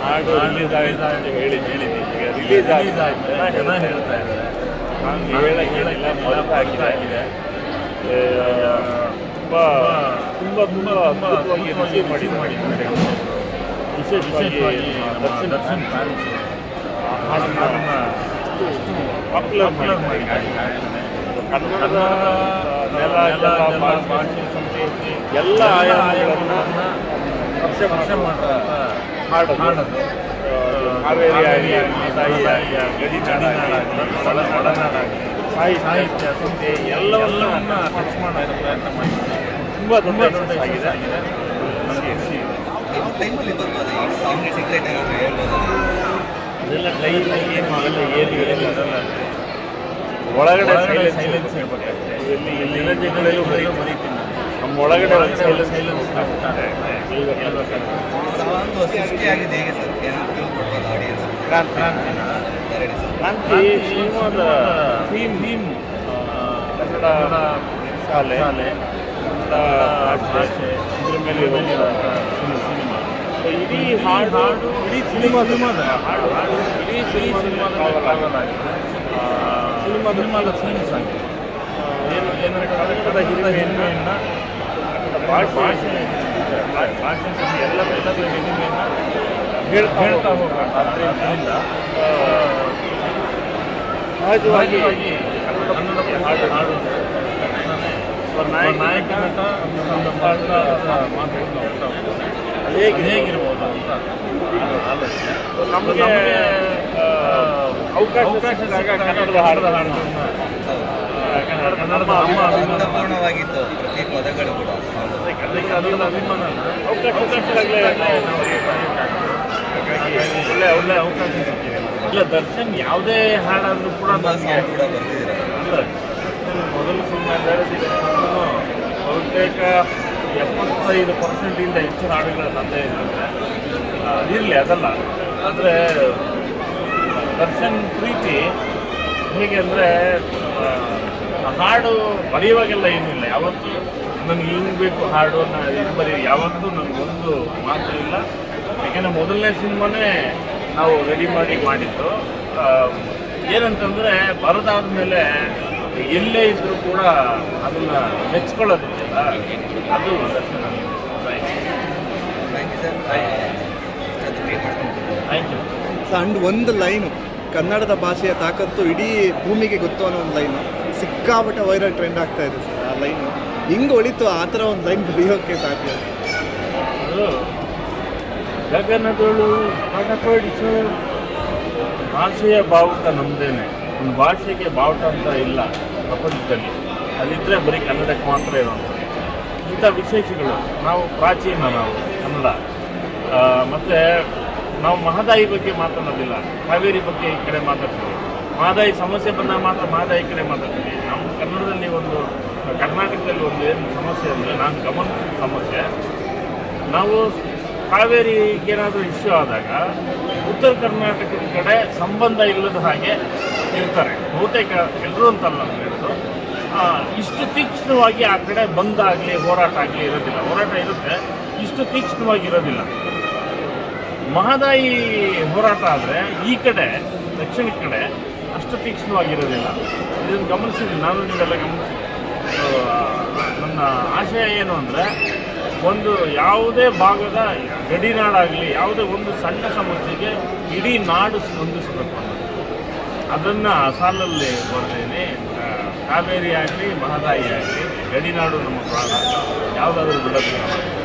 ಹಾಡು ರಿಲೀಸ್ ಆಗಿದೆ ಅಂತ ಹೇಳಿದ್ದೀನಿ. ರಿಲೀಸ್ ಆಗಿದೆ ಜನ ಹೇಳ್ತಾ ಇದ್ದಾರೆ. ನಾನು ಹೇಳೋಕ್ಕಿಲ್ಲ, ಮೊದಲಾಗಿದೆ. ತುಂಬ ಅದ್ಭುತವಾಗಿ ರಿಸೀವ್ ಮಾಡಿದ್ದಾರೆ. ವಿಶೇಷವಾಗಿ ದರ್ಶನ್ ಹಾಡನ್ನು ಪಾಪ್ಯುಲರ್ ಮಾಡಿದ್ದಾರೆ. ಕನ್ನಡದ ನೆಲ ಭಾಷೆ ಸಂಸ್ಕೃತಿ ಎಲ್ಲ ಆಯಾಮಗಳನ್ನು ಸ್ಪರ್ಶ ಮಾಡುವ ಹಾಡೋದು. ಕಾವೇರಿ ಆಗಲಿ, ಮಾತಾಯಿ ಆಗಲಿ, ಗಡಿನಾಡಾಗಲಿ, ಒಳನಾಡಾಗಲಿ, ಸಾಹಿತ್ಯ ಸಂತೆ ಎಲ್ಲವನ್ನ ಟಚ್ ಮಾಡೋ ಪ್ರಯತ್ನ ಮಾಡಿದ್ದಾರೆ. ತುಂಬ ದೊಡ್ಡ ಆಗಿದೆ. ಅದೆಲ್ಲ ಟೈಮ್ ಏನು ಅವೆಲ್ಲ ಏನು ಅದೆಲ್ಲ ಒಳಗಡೆ ಸೈಲೆನ್ಸ್ ಹೇಳ್ಬೇಕಾಗ್ತದೆ. ಇಲ್ಲಿ ಎನರ್ಜಿಗಳೆಲ್ಲೂ ಬರೀತೀನಿ. ನಮ್ಮ ಒಳಗಡೆ ಸೈಲೆನ್ಸ್ ಕ್ರಾಂತಿ ಸಿನಿಮಾದ ಥೀಮ್ ಕನ್ನಡ ಶಾಲೆ ಭಾಷೆ ಇದ್ರ ಮೇಲೆ ಸಿನಿಮಾ. ಇಡೀ ಹಾಡು ಇಡೀ ಸಿನಿಮಾದ ಹಾಡು ಇಡೀ ಸಿನಿಮಾದ ಸಿನಿಮಾದ ಸೈನ್ಸ್ ಆಗಿದೆ. ಏನಂದರೆ ಕನ್ನಡದ ಹೆಮ್ಮೆಯನ್ನು ಭಾಷೆ ಎಲ್ಲದರ ಹೆಮ್ಮೆಯನ್ನು ಹೇಳ್ತಾ ಹೋಗೋಣ. ಅದರಿಂದ ಸಹಜವಾಗಿ ಕನ್ನಡಕ್ಕೆ ಹಾಡು ನಾಯಕ ನಟ ಹೇಗಿರ್ಬೋದು ಅಂತ ಆಲೋಚನೆ. ನಮಗೆ ಅವಕಾಶ ಕನ್ನಡದ ಹಾಡದ ಹಾಡೋದನ್ನು ಕನ್ನಡದ ಅಭಿಮಾನವಾಗಿತ್ತು. ಪ್ರತಿ ಪದಗಳು ಕೂಡ ಕನ್ನಡದ ಅಭಿಮಾನ ಅವಕಾಶಗಳಾಗಲೇ ನಾವು ಒಳ್ಳೆ ಅವಕಾಶ ಸಿಕ್ಕಿದೆ. ಇಲ್ಲ, ದರ್ಶನ್ ಯಾವುದೇ ಹಾಡಾದರೂ ಕೂಡ ಬರ್ತಿದ್ದಾರೆ. ಮೊದಲು ಸಿನಿಮಾ ಬಹುತೇಕ 75% ಹೆಚ್ಚು ಹಾಡುಗಳ ತಂದೆ ಇರುತ್ತೆ. ಅದಿರಲಿ, ಅದಲ್ಲ. ಆದರೆ ದರ್ಶನ್ ಪ್ರೀತಿ ಹೇಗೆ ಅಂದರೆ, ಹಾಡು ಬರೆಯುವಾಗೆಲ್ಲ ಏನಿಲ್ಲ. ಯಾವತ್ತೂ ನನಗೆ ಹಿಂಗೆ ಬೇಕು ಹಾಡು ಇದು ಬರೀ ಯಾವತ್ತೂ ನನಗೊಂದು ಮಾತು ಇಲ್ಲ. ಯಾಕೆಂದರೆ ಮೊದಲನೇ ಸಿನಿಮಾನೇ ನಾವು ರೆಡಿ ಮಾಡಿದ್ದು. ಏನಂತಂದರೆ, ಬರೋದಾದ ಮೇಲೆ ಎಲ್ಲೇ ಇದ್ದರೂ ಕೂಡ ಅದನ್ನು ಮೆಚ್ಕೊಳ್ಳೋದಿಲ್ಲ. ಅದು ದರ್ಶನ. Thank you. ಅಂಡ್ ಒಂದು ಲೈನು, ಕನ್ನಡದ ಭಾಷೆಯ ತಾಕತ್ತು ಇಡೀ ಭೂಮಿಗೆ ಗೊತ್ತು ಅನ್ನೋ ಒಂದು ಲೈನು ಸಿಕ್ಕಾಪಟ್ಟೆ ವೈರಲ್ ಟ್ರೆಂಡ್ ಆಗ್ತಾ ಇದೆ ಸರ್. ಆ ಲೈನು ಹಿಂಗೆ ಹೊಳಿತು, ಆ ಥರ ಒಂದು ಲೈನ್ ಬರೆಯೋಕ್ಕೆ ಸಾಧ್ಯ? ಅದು ಗಗನಗಳು ಹಣಪಡಿಸು ಭಾಷೆಯ ಬಾವುಟ ನಮ್ಮದೇನೆ. ಒಂದು ಭಾಷೆಗೆ ಬಾವುಟ ಅಂತ ಇಲ್ಲ ಪ್ರಪಂಚದಲ್ಲಿ. ಅದಿದ್ದರೆ ಬರೀ ಕನ್ನಡಕ್ಕೆ ಮಾತ್ರ ಇರೋದು. ಇಂಥ ವಿಶೇಷಗಳು ನಾವು ಪ್ರಾಚೀನ, ನಾವು ಕನ್ನಡ. ಮತ್ತು ನಾವು ಮಹದಾಯಿ ಬಗ್ಗೆ ಮಾತನಾಡೋದಿಲ್ಲ, ಕಾವೇರಿ ಬಗ್ಗೆ ಈ ಕಡೆ ಮಾತಾಡ್ತೀವಿ. ಮಹದಾಯಿ ಸಮಸ್ಯೆ ಬಂದಾಗ ಮಾತ್ರ ಮಹದಾಯಿ ಕಡೆ ಮಾತಾಡ್ತೀವಿ. ನಮ್ಮ ಕನ್ನಡದಲ್ಲಿ ಕರ್ನಾಟಕದಲ್ಲಿ ಒಂದು ಏನು ಸಮಸ್ಯೆ ಅಂದರೆ, ನಾನು ಗಮನಿಸಿದ ಸಮಸ್ಯೆ, ನಾವು ಕಾವೇರಿಗೆ ಏನಾದರೂ ಇಶ್ಯೂ ಆದಾಗ ಉತ್ತರ ಕರ್ನಾಟಕದ ಕಡೆ ಸಂಬಂಧ ಇಲ್ಲದ ಹಾಗೆ ಇರ್ತಾರೆ. ಬಹುತೇಕ ಎಲ್ಲರೂ ಅಂತಲ್ಲ ನಾನು ಹೇಳೋದು. ಇಷ್ಟು ತೀಕ್ಷ್ಣವಾಗಿ ಆ ಕಡೆ ಬಂದಾಗಲಿ ಹೋರಾಟ ಆಗಲಿ ಇರೋದಿಲ್ಲ. ಹೋರಾಟ ಇರುತ್ತೆ, ಇಷ್ಟು ತೀಕ್ಷ್ಣವಾಗಿ ಇರೋದಿಲ್ಲ. ಮಹದಾಯಿ ಹೋರಾಟ ಆದರೆ ಈ ಕಡೆ ದಕ್ಷಿಣದ ಕಡೆ ಅಷ್ಟು ತೀಕ್ಷ್ಣವಾಗಿರೋದಿಲ್ಲ. ಇದನ್ನು ಗಮನಿಸಿದ್ದೀನಿ ನಾನು, ನೀವೆಲ್ಲ ಗಮನಿಸಿದ್ದೀನಿ. ನನ್ನ ಆಶಯ ಏನು ಅಂದರೆ, ಒಂದು ಯಾವುದೇ ಭಾಗದ ಗಡಿನಾಡಾಗಲಿ ಯಾವುದೇ ಒಂದು ಸಣ್ಣ ಸಮಸ್ಯೆಗೆ ಇಡೀ ನಾಡು ಸ್ಪಂದಿಸಬೇಕು ಅನ್ನೋದು. ಅದನ್ನು ಸಾಲಲ್ಲಿ ಬರ್ತೇನೆ. ಕಾವೇರಿ ಆಗಲಿ ಮಹದಾಯಿ ಆಗಲಿ ಗಡಿನಾಡು ನಮ್ಮ ಪ್ರಾಣ, ಯಾವುದಾದ್ರೂ ಬಿಡೋದಿಲ್ಲ.